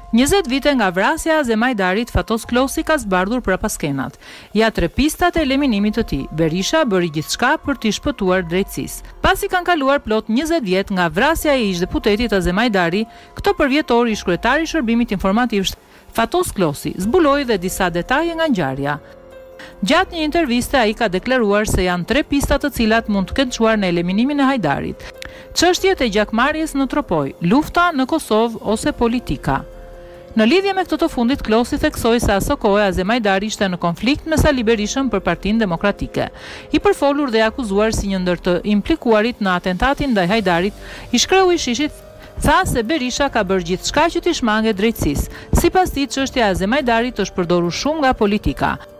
20 vite nga vrasja e Azemajdarit, Fatos Klosi ka zbardhur prapas skenat. Ja 3 pistat e eliminimit të tij. Berisha bëri gjithçka për t'i shpëtuar drejtësisë. Pasi kanë kaluar plot 20 vjet nga vrasja e ish-deputetit Azemajdari, këto përvjetor ish kryetari i Shërbimit Informativ Fatos Klosi zbuloi dhe disa detaje nga ngjarja. Gjatë një interviste ai ka deklaruar se janë 3 pista të cilat mund të kenë çuar në eliminimin e Hajdarit. Çështjet e gjakmarrjes në Tropoj, lufta në Kosovë ose politika. Në lidhje me këtë të fundit, Klosi theksoi se aso kohë Azemajdari ishte në konflikt me Sali Berishën për Partinë Demokratike. I përfolur dhe akuzuar si një ndër të implikuarit në atentatin ndaj Hajdarit, ish-kreu i Shishit tha se Berisha ka bërë gjithçka që t'i shmange drejtësisë. Sipas tij, çështja e Azemajdarit është përdorur shumë nga politika.